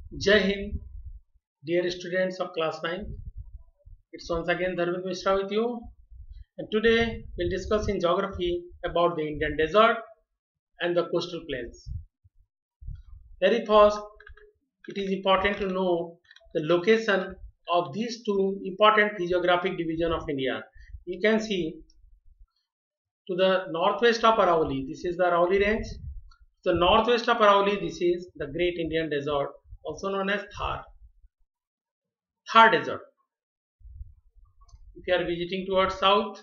Jai Hind, dear students of class 9. It's once again Dharmendra Mishra with you. And today we'll discuss in geography about the Indian desert and the coastal plains. Very first, it is important to know the location of these two important physiographic division of India. You can see to the northwest of Aravalli, this is the Aravalli range. To the northwest of Aravalli, this is the Great Indian Desert, also known as Thar Desert. If you are visiting towards south,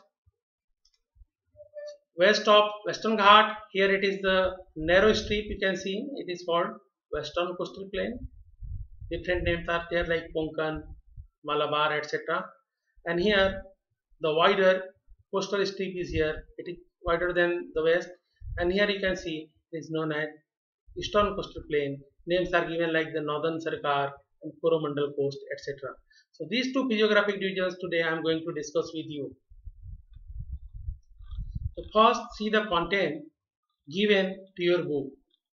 west of Western Ghat, here it is the narrow strip you can see, it is called Western Coastal Plain. Different names are there like Konkan, Malabar, etc. And here the wider coastal strip is here, it is wider than the west. And here you can see it is known as Eastern Coastal Plain. Names are given like the Northern Sarkar and Coromandel Coast, etc. So these two physiographic divisions today I am going to discuss with you. So first see the content given to your book.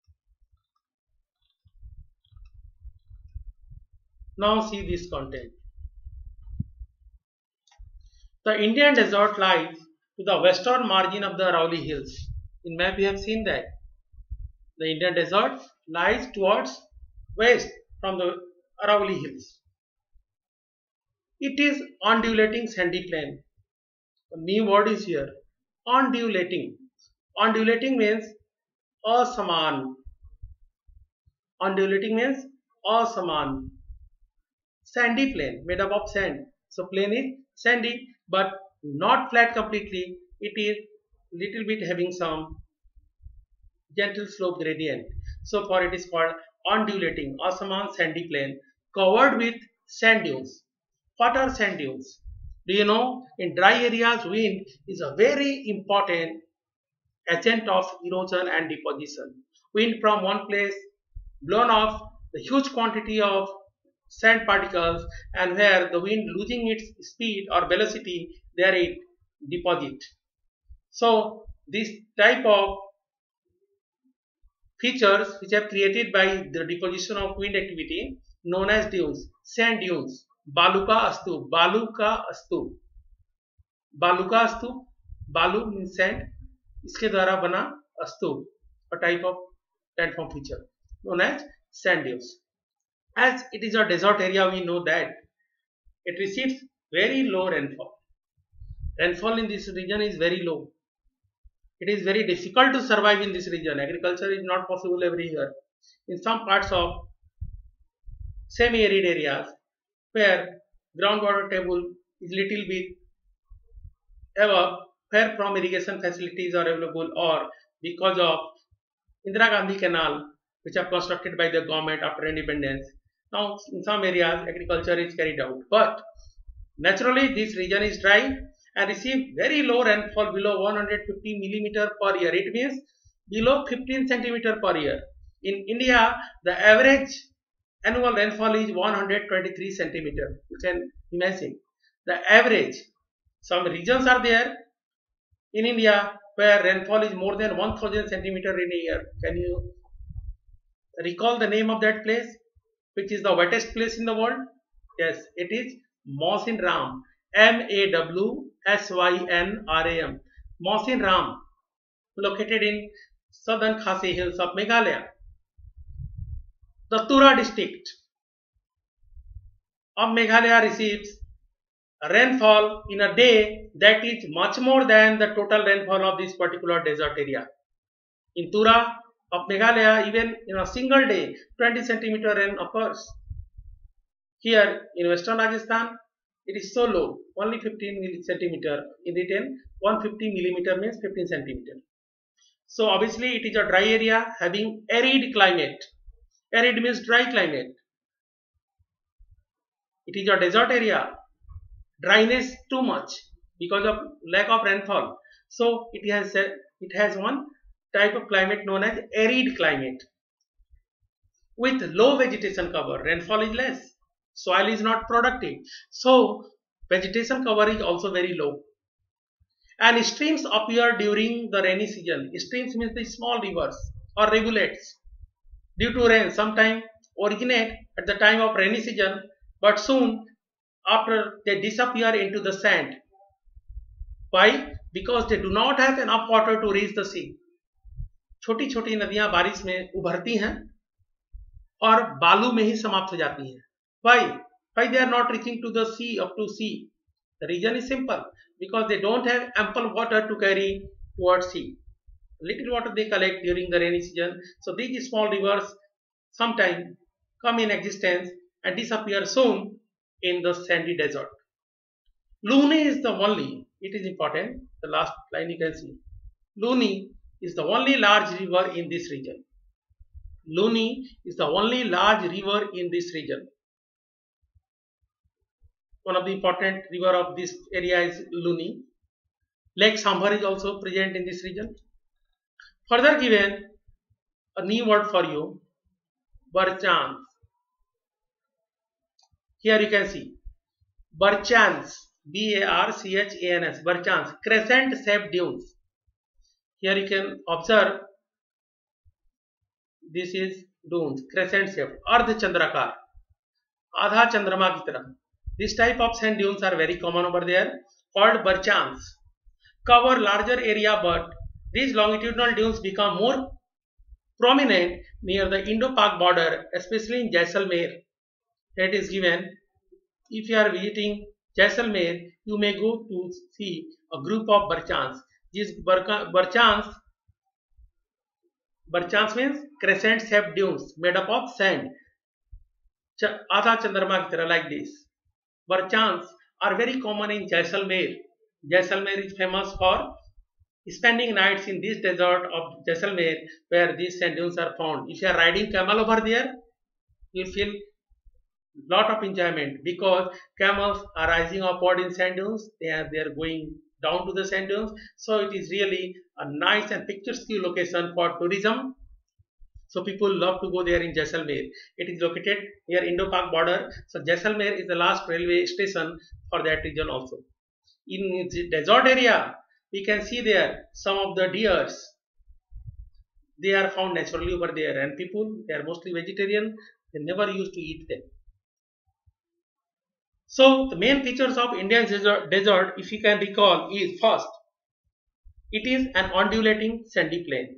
Now see this content. The Indian desert lies to the western margin of the Aravalli Hills. In map we have seen that. The Indian desert lies towards west from the Aravalli Hills. It is undulating sandy plain. The new word is here. Undulating. Undulating means asaman. Undulating means asaman. Sandy plain made up of sand. So plain is sandy but not flat completely. It is little bit having some gentle slope gradient. So for it is called undulating asaman sandy plain covered with sand dunes. What are sand dunes? Do you know, in dry areas wind is a very important agent of erosion and deposition. Wind from one place blown off the huge quantity of sand particles, and where the wind losing its speed or velocity, there it deposit. So this type of features which are created by the deposition of wind activity known as dunes, sand dunes. Baluka astu, baluka astu, baluka astu, balu means sand, इसके द्वारा बना अस्तूप, a type of landform feature known as sand dunes. As it is a desert area, we know that it receives very low rainfall. Rainfall in this region is very low. It is very difficult to survive in this region. Agriculture is not possible every year. In some parts of semi-arid areas where groundwater table is little bit above, where from irrigation facilities are available or because of Indira Gandhi Canal which are constructed by the government after independence. Now in some areas agriculture is carried out, but naturally this region is dry and receive very low rainfall below 150 millimeter per year. It means below 15 centimeter per year. In India, the average annual rainfall is 123 centimeter. You can imagine the average. Some regions are there in India where rainfall is more than 1000 centimeter in a year. Can you recall the name of that place, which is the wettest place in the world? Yes, it is Mawsynram. Mawsynram. Mawsynram, located in southern Khasi Hills of Meghalaya. The Tura district of Meghalaya receives rainfall in a day that is much more than the total rainfall of this particular desert area. In Tura of Meghalaya, even in a single day, 20 centimeter rain occurs. Here in Western Rajasthan, it is so low, only 15 centimeter. In return, 150 millimeter means 15 centimeter. So obviously it is a dry area having arid climate. Arid means dry climate. It is a desert area. Dryness too much because of lack of rainfall. So it has one type of climate known as arid climate. With low vegetation cover, rainfall is less. Soil is not productive. So vegetation cover is also very low. And streams appear during the rainy season. Streams means the small rivers or rivulets. Due to rain, sometimes originate at the time of rainy season, but soon after they disappear into the sand. Why? Because they do not have enough water to reach the sea. छोटी छोटी नदियां बारिश में उभरती हैं और बालू में ही समाप्त हो जाती हैं. Why? Why they are not reaching to the sea, up to sea? The reason is simple, because they don't have ample water to carry towards sea. Little water they collect during the rainy season. So these small rivers sometime come in existence and disappear soon in the sandy desert. Luni is the only, it is important, the last line you can see. Luni is the only large river in this region. Luni is the only large river in this region. One of the important river of this area is Luni. Lake Sambhar is also present in this region. Further given a new word for you, Barchans. Here you can see Barchans, Barchans, Barchans, crescent shaped dunes. Here you can observe this is dunes, crescent shaped, Ardh Chandrakar, Adha Chandrama ki tarah. This type of sand dunes are very common over there, called Barchans. Cover larger area, but these longitudinal dunes become more prominent near the Indo-Pak border, especially in Jaisalmer. That is given. If you are visiting Jaisalmer, you may go to see a group of Barchans. These Barchans means crescent shaped dunes made up of sand. Adha Chandrama ki tarah, like this. Barchans are very common in Jaisalmer. Jaisalmer is famous for spending nights in this desert of Jaisalmer, where these sand dunes are found. If you are riding camel over there, you will feel lot of enjoyment, because camels are rising upward in sand dunes. They are going down to the sand dunes. So it is really a nice and picturesque location for tourism. So people love to go there in Jaisalmer. It is located near Indo-Pak border. So Jaisalmer is the last railway station for that region also. In the desert area, we can see there some of the deers. They are found naturally over there, and people, they are mostly vegetarian. They never used to eat them. So the main features of Indian desert, if you can recall, is first, it is an undulating sandy plain.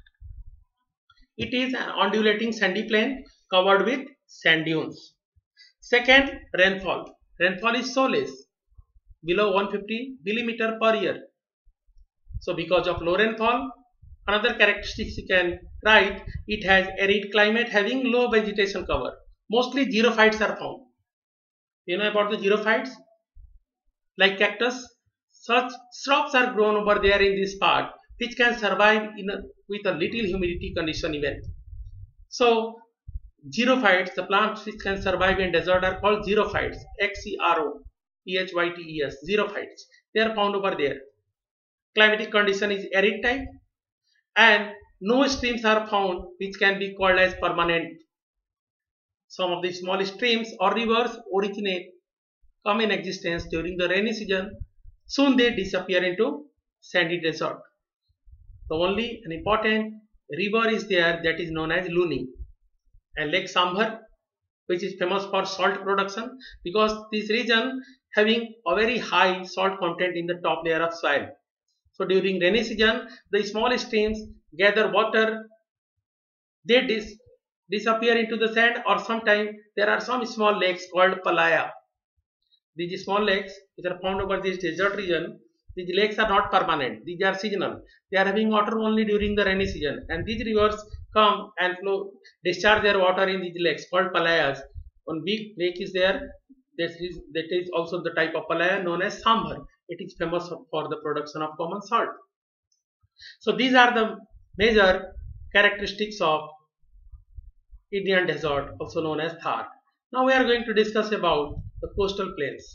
It is an undulating sandy plain covered with sand dunes. Second, rainfall. Rainfall is so less, below 150 millimeter per year. So because of low rainfall, another characteristics you can write, it has arid climate having low vegetation cover. Mostly xerophytes are found. You know about the xerophytes? Like cactus, such shrubs are grown over there in this part, which can survive with a little humidity condition even. So xerophytes, the plants which can survive in desert, are called xerophytes. Xerophytes, xerophytes. They are found over there. Climatic condition is arid type, and no streams are found which can be called as permanent. Some of the small streams or rivers come in existence during the rainy season. Soon they disappear into sandy desert. The only an important river is there, that is known as Luni, and Lake Sambhar, which is famous for salt production, because this region having a very high salt content in the top layer of soil. So during rainy season, the small streams gather water, they disappear into the sand, or sometimes there are some small lakes called Palaya. These small lakes which are found over this desert region, these lakes are not permanent, these are seasonal. They are having water only during the rainy season, and these rivers come and flow, discharge their water in these lakes called Palayas. One big lake is there, that is also the type of Palaya known as Sambhar. It is famous for the production of common salt. So these are the major characteristics of Indian desert, also known as Thar. Now we are going to discuss about the coastal plains.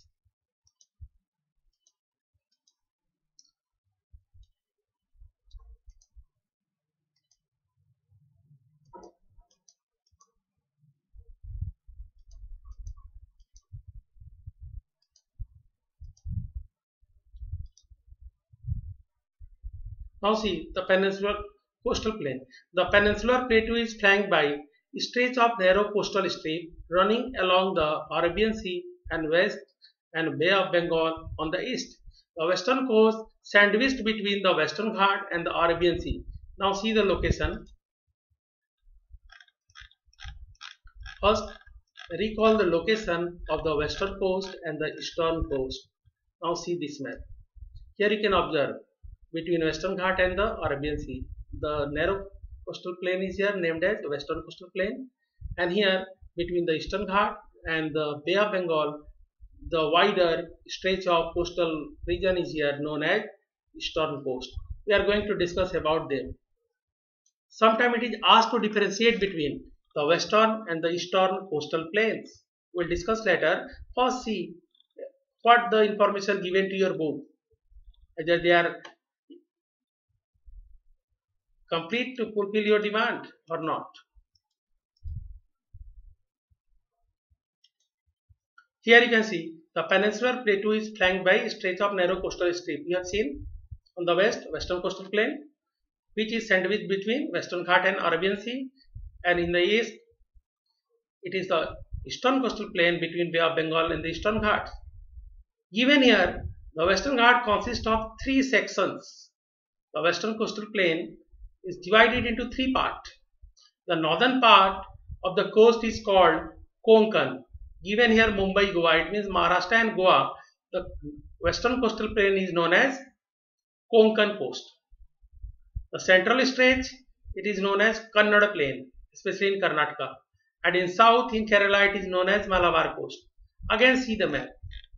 Now see the peninsular coastal plain. The peninsular plateau is flanked by stretch of narrow coastal strip running along the Arabian Sea and West and Bay of Bengal on the east. The western coast sandwiched between the Western Ghat and the Arabian Sea. Now see the location. First, recall the location of the western coast and the eastern coast. Now see this map. Here you can observe between Western Ghat and the Arabian Sea. The narrow coastal plain is here named as Western Coastal Plain, and here between the Eastern Ghat and the Bay of Bengal, the wider stretch of coastal region is here known as Eastern Coast. We are going to discuss about them. Sometimes it is asked to differentiate between the Western and the Eastern coastal plains. We'll discuss later. First see what the information given to your book, whether they are complete to fulfill your demand or not. Here you can see the peninsular plateau is flanked by a stretch of narrow coastal strip. You have seen on the west, Western Coastal Plain, which is sandwiched between Western Ghat and Arabian Sea, and in the east, it is the Eastern Coastal Plain between Bay of Bengal and the Eastern Ghats. Given here, the Western Ghat consists of three sections. The Western Coastal Plain is divided into three parts. The northern part of the coast is called Konkan. Given here Mumbai, Goa, it means Maharashtra and Goa. The Western Coastal Plain is known as Konkan Coast. The central stretch, it is known as Kannada Plain, especially in Karnataka. And in south, in Kerala, it is known as Malabar Coast. Again, see the map.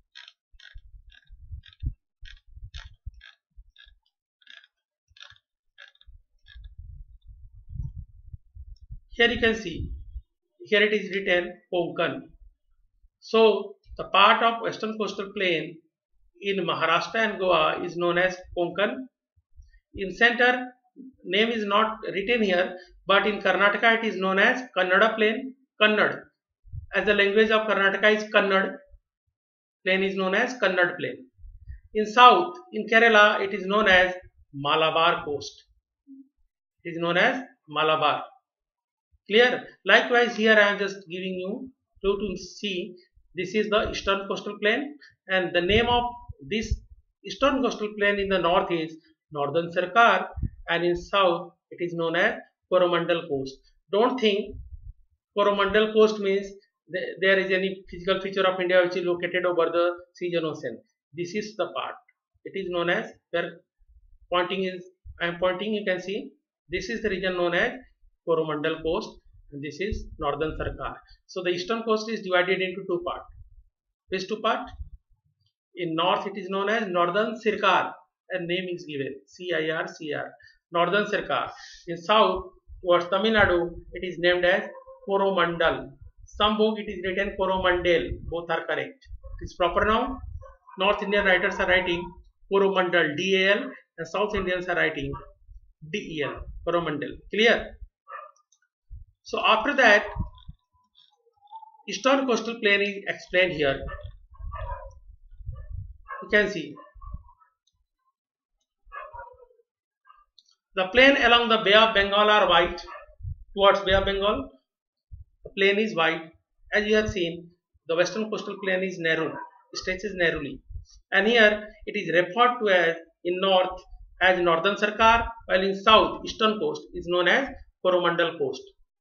Here you can see, here it is written Konkan. So, the part of Western Coastal Plain in Maharashtra and Goa is known as Konkan. In center, name is not written here, but in Karnataka it is known as Kannada Plain, Kannad. As the language of Karnataka is Kannad, plain is known as Kannad Plain. In south, in Kerala, it is known as Malabar Coast. It is known as Malabar. Clear? Likewise, here I am just giving you to see. This is the Eastern Coastal Plain, and the name of this Eastern Coastal Plain in the north is Northern Sarkar, and in south it is known as Coromandel Coast. Don't think Coromandel Coast means there is any physical feature of India which is located over the sea and ocean. This is the part. It is known as, where pointing is, I am pointing, you can see this is the region known as Coromandel Coast, and this is Northern Sarkar. So the eastern coast is divided into two parts. Which two parts? In north it is known as Northern Sirkar, and name is given CIR, Northern Sirkar. In south towards Tamil Nadu it is named as Coromandel. Some book it is written Coromandel. Both are correct. It is proper noun. North Indian writers are writing Coromandel, DAL, and South Indians are writing DEL, Coromandel. Clear? So after that, Eastern Coastal Plain is explained here. You can see the plain along the Bay of Bengal are white. Towards Bay of Bengal, the plain is white. As you have seen, the Western Coastal Plain is narrow, stretches narrowly, and here it is referred to as in north as Northern Sarkar, while in south, Eastern Coast is known as Coromandel Coast.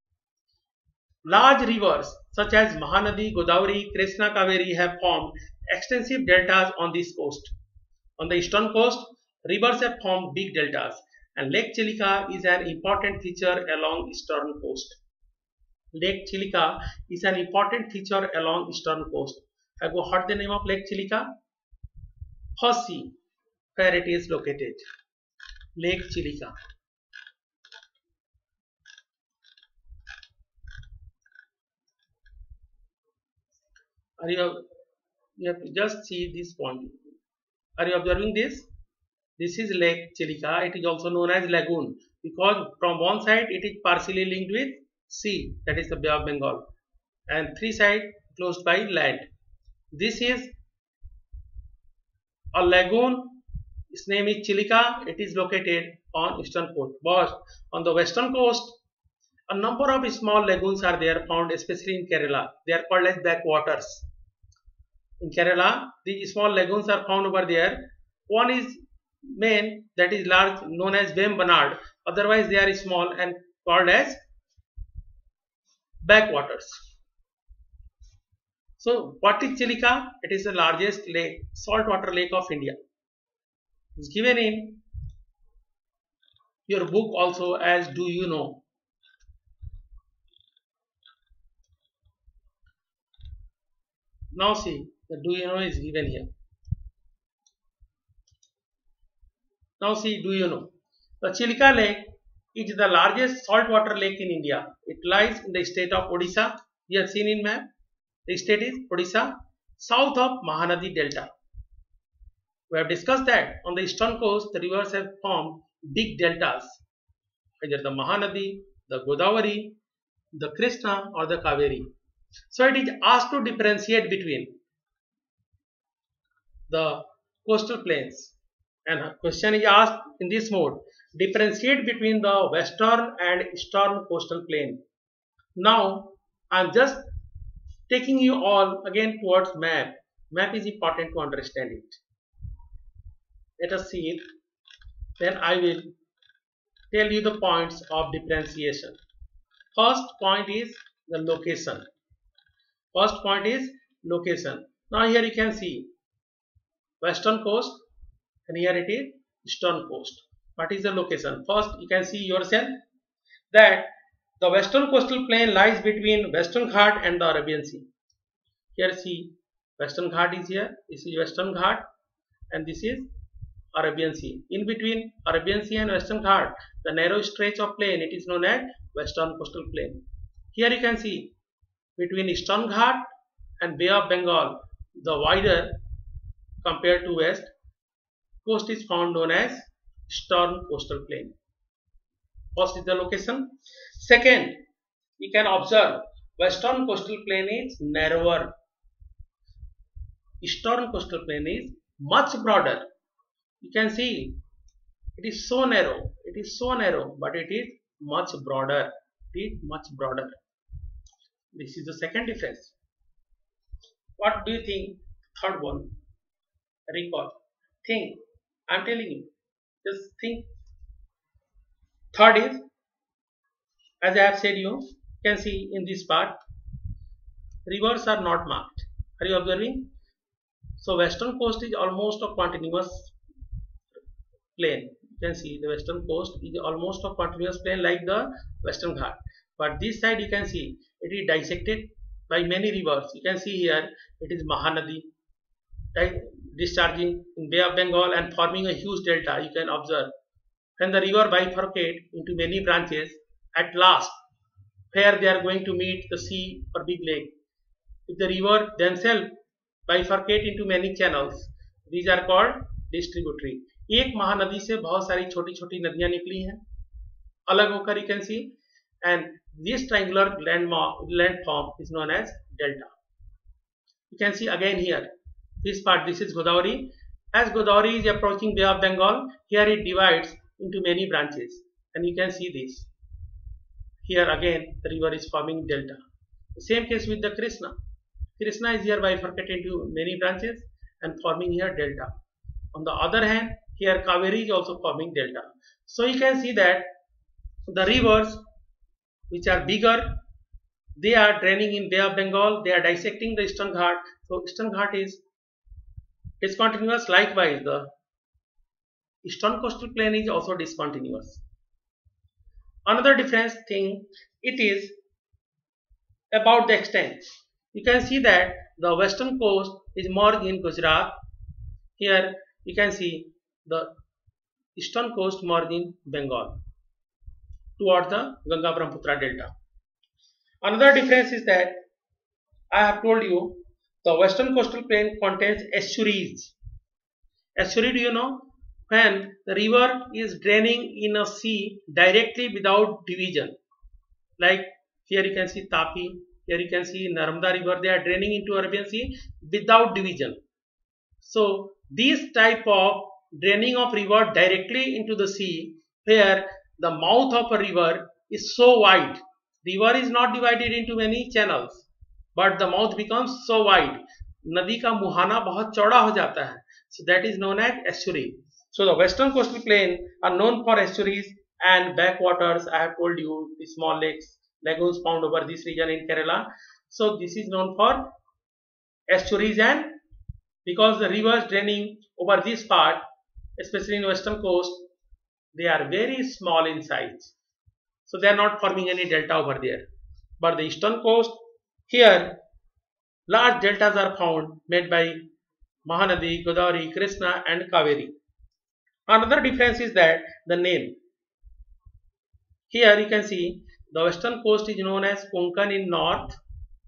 Large rivers such as Mahanadi, Godavari, Krishna, Kaveri have formed extensive deltas on this coast. On the eastern coast, rivers have formed big deltas, and Lake Chilika is an important feature along eastern coast. Lake Chilika is an important feature along eastern coast. Have you heard the name of Lake Chilika? First see where it is located. Lake Chilika. You have to just see this point. Are you observing this? This is Lake Chilika. It is also known as lagoon because from one side it is partially linked with sea, that is the Bay of Bengal, and three sides closed by land. This is a lagoon. Its name is Chilika. It is located on eastern coast. But on the western coast, A number of small lagoons are there found especially in Kerala. They are called as backwaters. In Kerala, these small lagoons are found over there. One is main, that is large, known as Vembanad. Otherwise, they are small and called as backwaters. So, what is Chilika? It is the largest lake, saltwater lake of India. It's given in your book also as Do You Know? Now see, the Do You Know is given here. Now see, Do You Know? The Chilika Lake is the largest saltwater lake in India. It lies in the state of Odisha. You have seen in map. The state is Odisha, south of Mahanadi Delta. We have discussed that on the eastern coast, the rivers have formed big deltas, either the Mahanadi, the Godavari, the Krishna, or the Kaveri. So it is asked to differentiate between the coastal plains, and a question is asked in this mode: differentiate between the western and eastern coastal plain. Now I am just taking you all again towards map. Map is important to understand it. Let us see it. Then I will tell you the points of differentiation. First point is the location. First point is location. Now here you can see western coast and here it is eastern coast. What is the location? First you can see yourself that the western coastal plain lies between Western Ghat and the Arabian Sea. Here see Western Ghat is here. This is Western Ghat and this is Arabian Sea. In between Arabian Sea and Western Ghat, the narrow stretch of plain, it is known as Western Coastal Plain. Here you can see between Eastern Ghat and Bay of Bengal, the wider compared to west coast is found known as Eastern Coastal Plain. First is the location. Second, you can observe Western Coastal Plain is narrower. Eastern Coastal Plain is much broader. You can see it is so narrow, but it is much broader. It is much broader. This is the second difference. What do you think? Third one. Recall. Think. I am telling you. Just think. Third is, as I have said, you can see in this part, rivers are not marked. Are you observing? So western coast is almost a continuous plain. You can see the western coast is almost a continuous plain like the Western Ghat. But this side you can see it is dissected by many rivers. You can see here it is Mahanadi, right, discharging in Bay of Bengal and forming a huge delta. You can observe when the river bifurcate into many branches, at last where they are going to meet the sea or big lake. If the river themselves bifurcate into many channels, these are called distributary. एक महानदी से बहुत सारी छोटी छोटी नदियां निकली हैं अलग होकर. You can see, and this triangular landform is known as delta. You can see again here this part, this is Godavari. As Godavari is approaching Bay of Bengal, here it divides into many branches, and you can see this. Here again the river is forming delta. The same case with the Krishna. Krishna is here bifurcated into many branches and forming here delta. On the other hand, here Kaveri is also forming delta. So you can see that the rivers which are bigger, they are draining in Bay of Bengal, they are dissecting the Eastern Ghat. So Eastern Ghat is discontinuous. Likewise, the Eastern Coastal Plain is also discontinuous. Another difference thing, it is about the extent. You can see that the western coast is more in Gujarat. Here you can see the eastern coast more in Bengal towards the Ganga Brahmaputra delta. Another difference is that I have told you the western coastal plain contains estuaries. Estuary, do you know? When the river is draining in a sea directly without division, like here you can see Tapi, here you can see Narmada river, they are draining into Arabian Sea without division. So this type of draining of river directly into the sea, where the mouth of a river is so wide, River is not divided into many channels, but the mouth becomes so wide. नदी का मुहाना बहुत चौड़ा हो जाता है. So that is known as estuary. So the western coastal plain are known for estuaries and backwaters. I have told you the small lakes, lagoons found over this region in Kerala. So this is known for estuaries, and because the rivers draining over this part, especially in western coast, they are very small in size. So they are not forming any delta over there. But the eastern coast, here large deltas are found made by Mahanadi, Godavari, Krishna and Kaveri. Another difference is that the name. Here you can see the western coast is known as Konkan in north,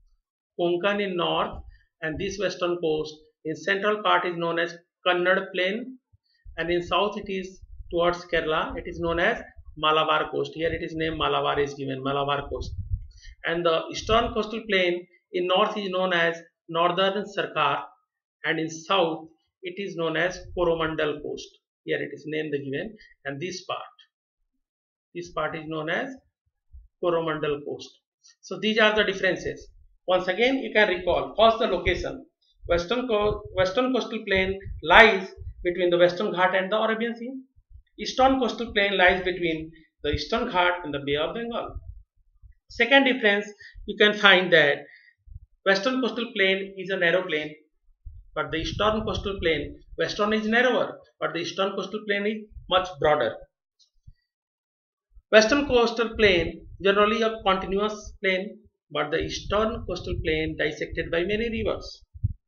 and this western coast in central part is known as Kannada plain, and in south it is towards Kerala, it is known as Malabar coast. Here it is named Malabar is given, Malabar coast. And the eastern coastal plain in north is known as Northern Sarkar, and in south it is known as Coromandel coast. Here it is named the given, and this part is known as Coromandel coast. So these are the differences. Once again you can recall. First, the location. Western coastal plain lies between the Western Ghat and the Arabian Sea. Eastern coastal plain lies between the Eastern Ghat and the Bay of Bengal. Second difference, you can find that Western coastal plain is a narrow plain, but the Eastern coastal plain, Western is narrower, but the Eastern coastal plain is much broader. Western coastal plain generally a continuous plain, but the Eastern coastal plain dissected by many rivers.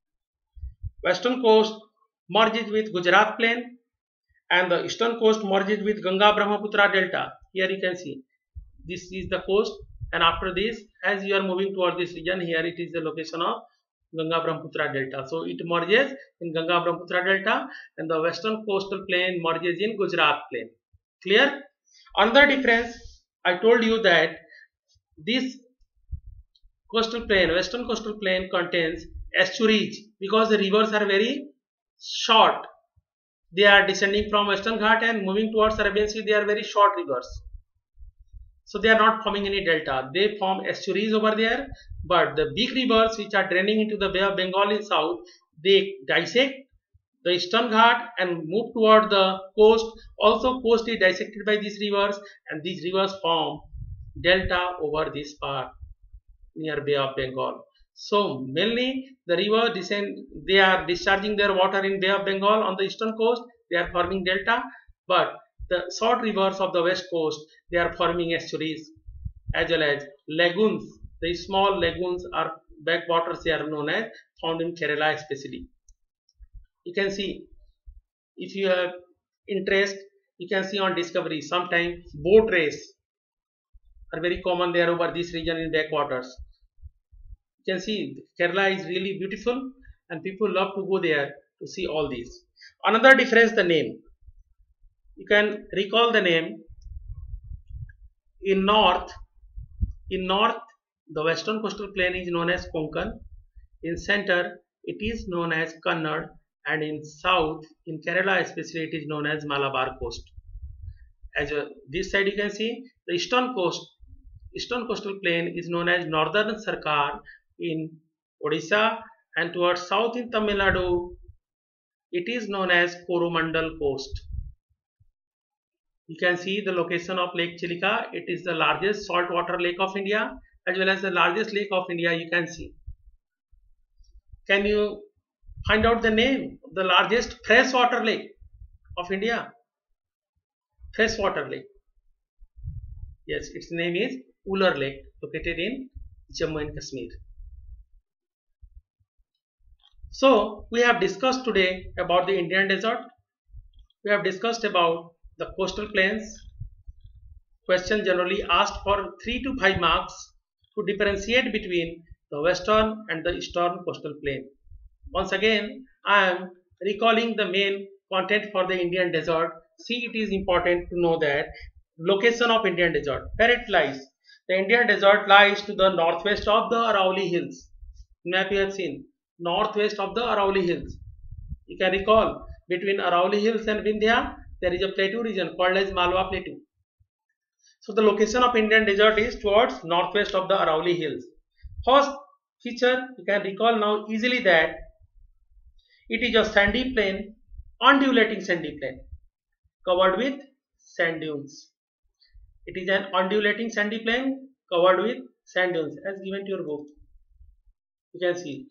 Western coast merges with Gujarat plain, and the eastern coast merges with Ganga Brahmaputra delta. Here you can see this is the coast, and after this, as you are moving toward this region, here it is the location of Ganga Brahmaputra delta. So it merges in Ganga Brahmaputra delta, and the western coastal plain merges in Gujarat plain. Clear? Another difference, I told you that this coastal plain, western coastal plain contains estuaries because the rivers are very short. They are descending from Western Ghat and moving towards Arabian Sea. They are very short rivers, so they are not forming any delta. They form estuaries over there, but the big rivers which are draining into the Bay of Bengal in south, they dissect the Eastern Ghat and move toward the coast. Also, coast is dissected by these rivers, and these rivers form delta over this part near Bay of Bengal. So mainly the river they are discharging their water in Bay of Bengal on the eastern coast. They are forming delta, but the short rivers of the west coast, they are forming estuaries as well as lagoons. The small lagoons are backwaters. They are known as, found in Kerala especially. You can see, if you have interest, you can see on Discovery sometimes boat race are very common there over this region in backwaters. You can see Kerala is really beautiful and people love to go there to see all these. Another difference, the name. You can recall the name. In north, the western coastal plain is known as Konkan. In center, it is known as Kannada, and in south, in Kerala especially, it is known as Malabar coast. As this side you can see the eastern coastal plain is known as Northern Sarkar in Odisha, and towards south in Tamil Nadu, it is known as Coromandel coast. You can see the location of Lake Chilika. It is the largest saltwater lake of India as well as the largest lake of India. You can see. Can you find out the name of the largest freshwater lake of India? Freshwater lake. Yes, its name is Ular Lake, located in Jammu and Kashmir. So we have discussed today about the Indian desert. We have discussed about the coastal plains. Question generally asked for 3 to 5 marks to differentiate between the western and the eastern coastal plain. Once again, I am recalling the main content for the Indian desert. See, it is important to know that location of Indian desert, where it lies. The Indian desert lies to the northwest of the Aravalli Hills. Map you have seen, northwest of the Aravalli Hills. You can recall, between Aravalli Hills and Vindhya, there is a plateau region called as Malwa Plateau. So the location of Indian desert is towards northwest of the Aravalli Hills. First feature you can recall now easily that it is a sandy plain, undulating sandy plain covered with sand dunes. It is an undulating sandy plain covered with sand dunes as given to your book. You can see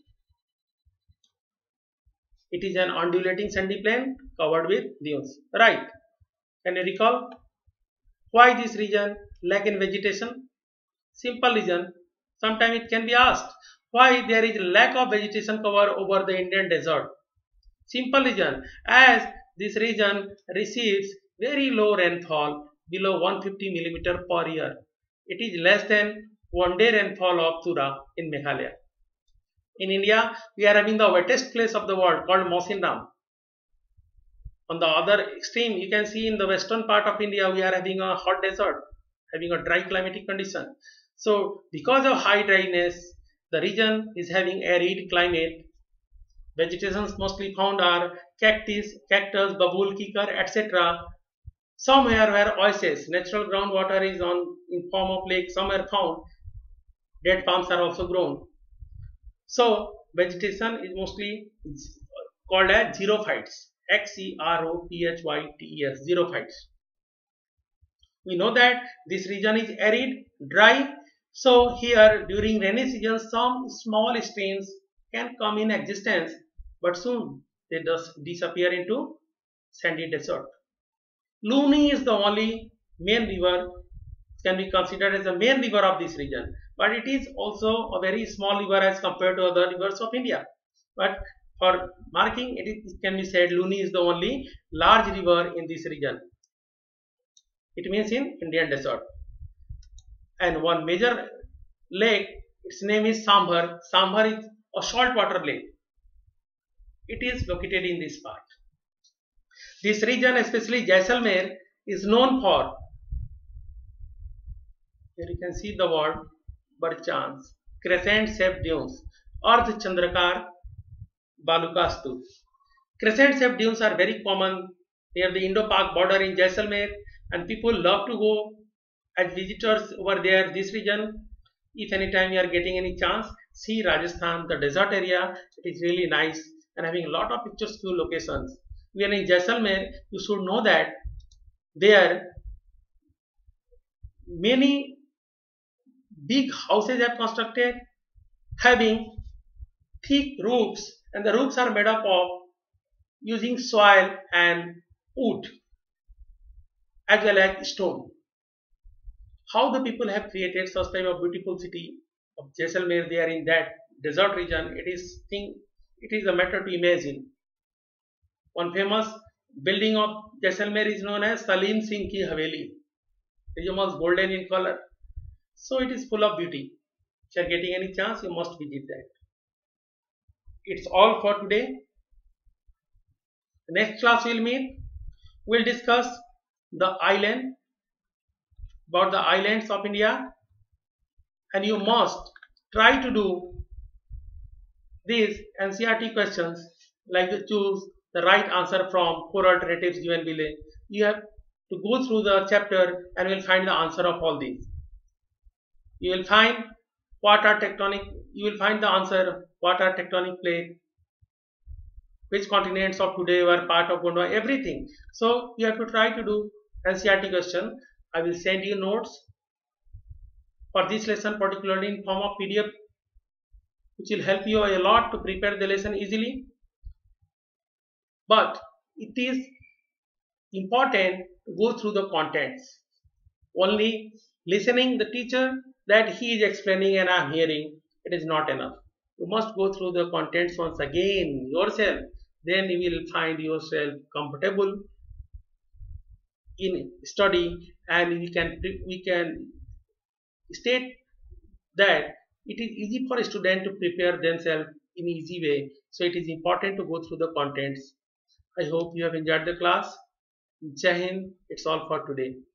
it is an undulating sandy plain covered with dunes. Right. Can you recall why this region lack in vegetation? Simple reason. Sometimes it can be asked why there is lack of vegetation cover over the Indian desert. Simple reason, as this region receives very low rainfall below 150 millimeter per year. It is less than one day rainfall of Tura in Meghalaya. In India, we are having the wettest place of the world called Mawsynram. On the other extreme, you can see in the western part of India, we are having a hot desert, having a dry climatic condition. So, because of high dryness, the region is having arid climate. Vegetations mostly found are cactus, babul, kikar, etc. Somewhere where oases, natural groundwater is in form of lake, somewhere found, date palms are also grown. So vegetation is mostly called as xerophytes, xerophytes, xerophytes. We know that this region is arid, dry. So here during rainy season, some small streams can come in existence, but soon they just disappear into sandy desert. Luni is the only main river, can be considered as the main river of this region, but it is also a very small river as compared to other rivers of India. But for marking, it can be said Luni is the only large river in this region. It means in Indian desert. And one major lake, its name is Sambhar. Sambhar is a saltwater lake. It is located in this part. This region, especially Jaisalmer, is known for, here you can see the word Barchans, crescent shaped dunes, Ardh Chandrakar Balukastu. Crescent shaped dunes are very common near the Indo-Pak border in Jaisalmer, and people love to go as visitors over there, this region. If anytime you are getting any chance, see Rajasthan, the desert area. It is really nice and having a lot of picturesque locations. When in Jaisalmer, you should know that there many big houses are constructed having thick roofs, and the roofs are made up of using soil and wood as well as stone. How the people have created such type of beautiful city of Jaisalmer there in that desert region, it is a matter to imagine. One famous building of Jaisalmer is known as Salim Singh Ki Haveli. It is almost golden in color. So it is full of beauty. If you are getting any chance, you must visit that. It's all for today. Next class we'll meet. We'll discuss the island, about the islands of India, and you must try to do these NCERT questions like to choose the right answer from 4 alternatives given below. You have to go through the chapter and will find the answer of all these. You will find what are tectonic, you will find the answer what are tectonic plate, which continents of today were part of Gondwana, everything. So you have to try to do NCERT question. I will send you notes for this lesson, particularly in form of PDF, which will help you a lot to prepare the lesson easily. But it is important to go through the contents. Only listening the teacher that he is explaining and I am hearing, it is not enough. You must go through the contents once again yourself. Then you will find yourself comfortable in study, and we can state that it is easy for a student to prepare themselves in easy way. So it is important to go through the contents. I hope you have enjoyed the class. Jai Hind. It's all for today.